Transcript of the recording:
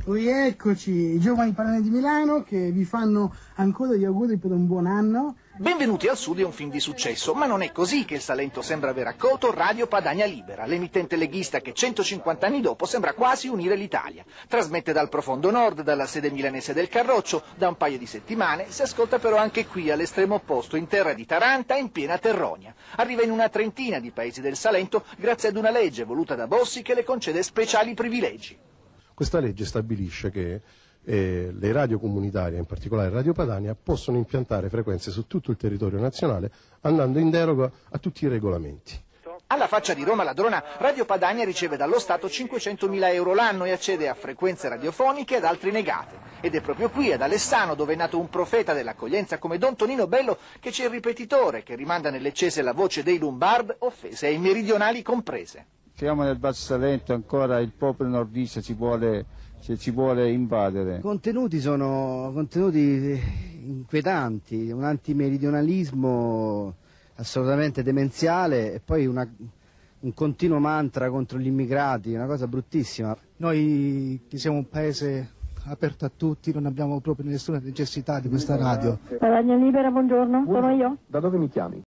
Rieccoci, i giovani padani di Milano che vi fanno ancora gli auguri per un buon anno. Benvenuti al Sud è un film di successo, ma non è così che il Salento sembra aver accolto Radio Padania Libera, l'emittente leghista che 150 anni dopo sembra quasi unire l'Italia. Trasmette dal profondo nord, dalla sede milanese del Carroccio, da un paio di settimane, si ascolta però anche qui, all'estremo opposto, in terra di Taranta, in piena Terronia. Arriva in una trentina di paesi del Salento grazie ad una legge voluta da Bossi che le concede speciali privilegi. Questa legge stabilisce che le radio comunitarie, in particolare Radio Padania, possono impiantare frequenze su tutto il territorio nazionale andando in deroga a tutti i regolamenti. Alla faccia di Roma ladrona, Radio Padania riceve dallo Stato 500.000 euro l'anno e accede a frequenze radiofoniche ad altri negate. Ed è proprio qui, ad Alessano, dove è nato un profeta dell'accoglienza come Don Tonino Bello, che c'è il ripetitore che rimanda nelle Cese la voce dei Lombard, offese ai meridionali comprese. Siamo nel Basso Salento, ancora il popolo nordista ci vuole invadere. I contenuti sono contenuti inquietanti, un antimeridionalismo assolutamente demenziale e poi un continuo mantra contro gli immigrati, una cosa bruttissima. Noi che siamo un paese aperto a tutti, non abbiamo proprio nessuna necessità di questa radio. Padania Libera, buongiorno, sono io. Da dove mi chiami?